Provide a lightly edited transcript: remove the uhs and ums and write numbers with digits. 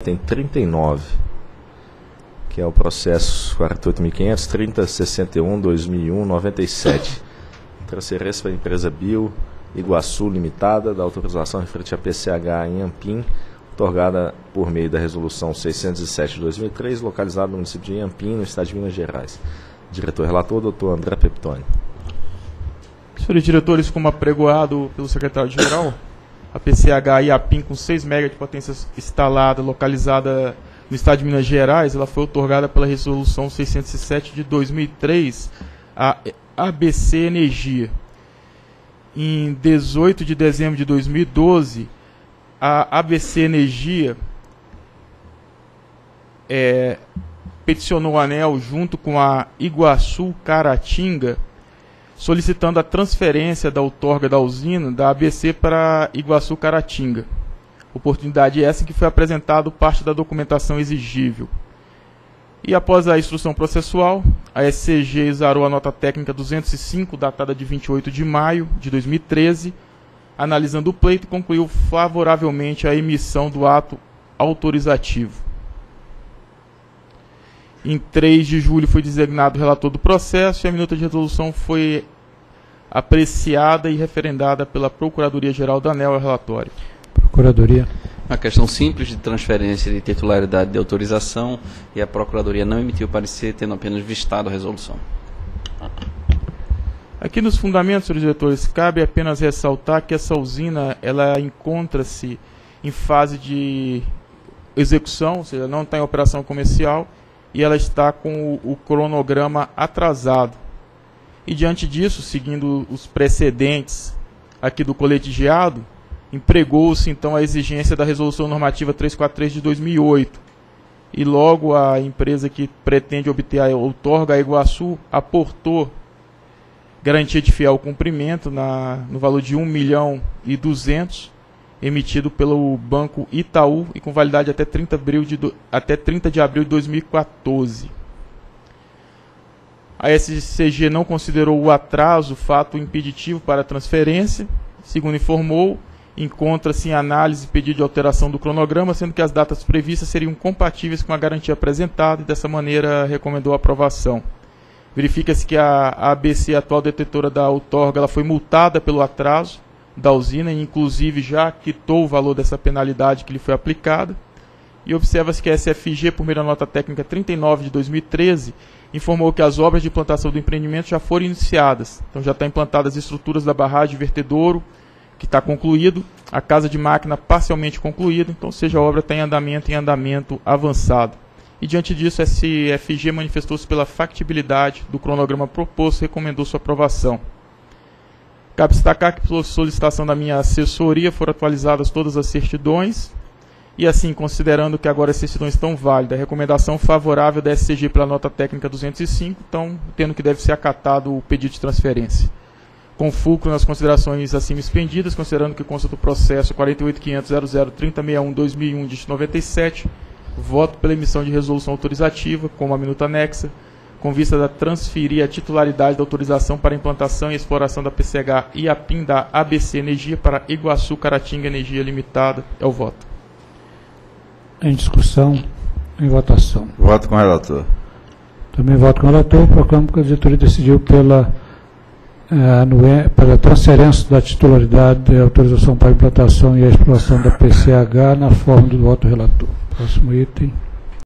item 39, que é o processo 48.500.30.61.2001.97, transferência para a empresa Bio Iguaçu Limitada, da autorização referente à PCH em Inhampim, otorgada por meio da resolução 607 de 2003, localizada no município de Inhampim, no estado de Minas Gerais. Diretor-relator, doutor André Peptoni. Senhores diretores, como apregoado pelo secretário-geral, a PCH Iapim, com 6 MB de potência instalada, localizada no estado de Minas Gerais, ela foi otorgada pela resolução 607 de 2003 à ABC Energia. Em 18 de dezembro de 2012, a ABC Energia peticionou o ANEEL junto com a Iguaçu Caratinga, solicitando a transferência da outorga da usina da ABC para Iguaçu Caratinga. Oportunidade essa em que foi apresentado parte da documentação exigível. E após a instrução processual, a SCG exarou a nota técnica 205, datada de 28 de maio de 2013, analisando o pleito, concluiu favoravelmente a emissão do ato autorizativo. Em 3 de julho foi designado o relator do processo e a minuta de resolução foi apreciada e referendada pela Procuradoria-Geral da ANEEL ao relatório. Procuradoria. Uma questão simples de transferência de titularidade de autorização e a Procuradoria não emitiu parecer, tendo apenas vistado a resolução. Aqui nos fundamentos, senhores diretores, cabe apenas ressaltar que essa usina ela encontra-se em fase de execução, ou seja, não está em operação comercial, e ela está com o cronograma atrasado. E diante disso, seguindo os precedentes aqui do colegiado, empregou-se então a exigência da Resolução Normativa 343 de 2008. E logo a empresa que pretende obter a outorga, a Iguaçu, aportou garantia de fiel cumprimento no valor de 1.200.000, emitido pelo Banco Itaú e com validade até 30 de abril de 2014. A SCG não considerou o atraso fato impeditivo para a transferência. Segundo informou, encontra-se em análise pedido de alteração do cronograma, sendo que as datas previstas seriam compatíveis com a garantia apresentada e dessa maneira recomendou a aprovação. Verifica-se que a ABC, atual detentora da outorga, ela foi multada pelo atraso da usina e inclusive já quitou o valor dessa penalidade que lhe foi aplicada. E observa-se que a SFG, por meio da nota técnica 39 de 2013, informou que as obras de implantação do empreendimento já foram iniciadas. Então já estão implantadas as estruturas da barragem de vertedouro, que está concluído, a casa de máquina parcialmente concluída, então, ou seja, a obra está em andamento avançado. E diante disso, a SFG manifestou-se pela factibilidade do cronograma proposto e recomendou sua aprovação. Cabe destacar que, por solicitação da minha assessoria, foram atualizadas todas as certidões, e assim, considerando que agora as certidões estão válidas, a recomendação favorável da SCG pela nota técnica 205, então, tendo que deve ser acatado o pedido de transferência. Com fulcro nas considerações acima expendidas, considerando que consta do processo 48.500.00.3061.2001 de 97, voto pela emissão de resolução autorizativa, como a minuta anexa, com vista a transferir a titularidade da autorização para implantação e exploração da PCH Iapim da ABC Energia para Iguaçu Caratinga Energia Limitada. É o voto. Em discussão, em votação. Voto com o relator. Também voto com o relator. Proclamo que a diretoria decidiu pela transferência da titularidade de autorização para implantação e exploração da PCH na forma do voto relator. Próximo item.